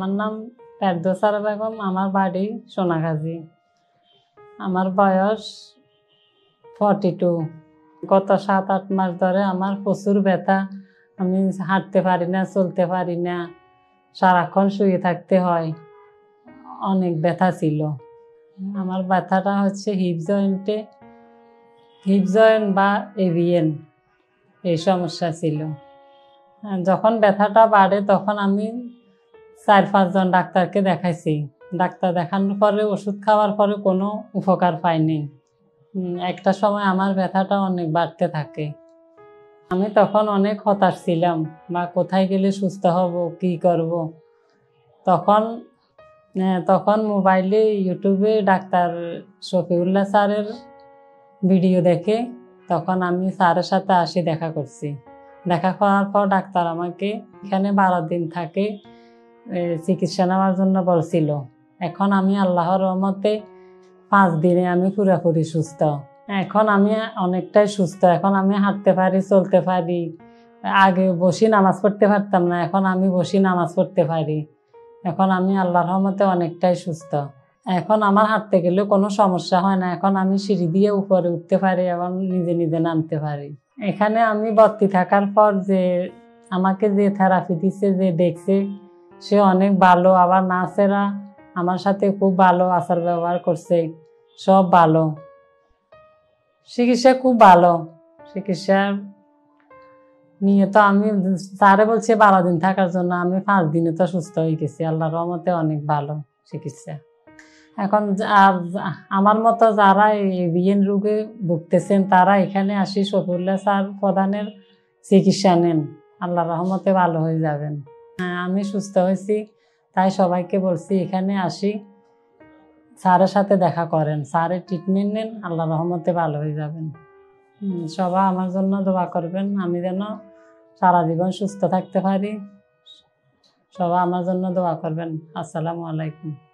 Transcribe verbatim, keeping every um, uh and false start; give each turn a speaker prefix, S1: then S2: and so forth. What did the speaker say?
S1: আমার নাম ফেরদৌসা বেগম, আমার বাড়ি সোনাগাজী। আমার বয়স ফর্টি টু। গত সাত আট মাস ধরে আমার প্রচুর ব্যথা। আমি হাঁটতে পারি না, চলতে পারি না, সারাক্ষণ শুয়ে থাকতে হয়। অনেক ব্যথা ছিল। আমার ব্যথাটা হচ্ছে হিপ জয়েন্টে, হিপ জয়েন্ট বা এভিএন, এই সমস্যা ছিল। যখন ব্যথাটা বাড়ে তখন আমি চার পাঁচজন ডাক্তারকে দেখাইছি। ডাক্তার দেখানোর পরে ওষুধ খাওয়ার পরে কোনো উপকার পাইনি। একটা সময় আমার ব্যথাটা অনেক বাড়তে থাকে। আমি তখন অনেক হতাশ ছিলাম, বা কোথায় গেলে সুস্থ হব, কি করব। তখন তখন মোবাইলে ইউটিউবে ডাক্তার শফিউল্লাহ স্যারের ভিডিও দেখে তখন আমি স্যারের সাথে আসি, দেখা করছি। দেখা করার পর ডাক্তার আমাকে এখানে বারো দিন থাকে চিকিৎসা নেওয়ার জন্য বলছিল। এখন আমি আল্লাহর রহমতে পাঁচ দিনে আমি পুরোপুরি সুস্থ। এখন আমি অনেকটাই সুস্থ। এখন আমি হাঁটতে পারি, চলতে পারি। আগে বসি নামাজ পড়তে পারতাম না, এখন আমি বসি নামাজ পড়তে পারি। এখন আমি আল্লাহর রহমতে অনেকটাই সুস্থ। এখন আমার হাঁটতে গেলেও কোনো সমস্যা হয় না। এখন আমি সিঁড়ি দিয়ে উপরে উঠতে পারি এবং নিজে নিজে নামতে পারি। এখানে আমি ভর্তি থাকার পর যে আমাকে যে থেরাপি দিচ্ছে, যে দেখছে, সে অনেক ভালো। আবার নার্সেরা আমার সাথে খুব ভালো আচার ব্যবহার করছে, সব ভালো। চিকিৎসা খুব ভালো। চিকিৎসা নিয়ে তো আমি স্যারে বলছে বারো দিন থাকার জন্য, আমি পাঁচ দিনে তো সুস্থ হয়ে গেছি। আল্লাহর রহমতে অনেক ভালো চিকিৎসা। এখন আমার মতো যারা এভিএন রোগে ভুগতেছেন তারা এখানে আসি শফিউল্লাহ স্যার প্রধানের চিকিৎসা নেন, আল্লাহর রহমতে ভালো হয়ে যাবেন। হ্যাঁ, আমি সুস্থ হয়েছি, তাই সবাইকে বলছি এখানে আসি, স্যারের সাথে দেখা করেন, স্যারের ট্রিটমেন্ট নেন, আল্লাহর রহমতে ভালো হয়ে যাবেন। সবাই আমার জন্য দোয়া করবেন, আমি যেন সারা জীবন সুস্থ থাকতে পারি। সবাই আমার জন্য দোয়া করবেন। আসসালামু আলাইকুম।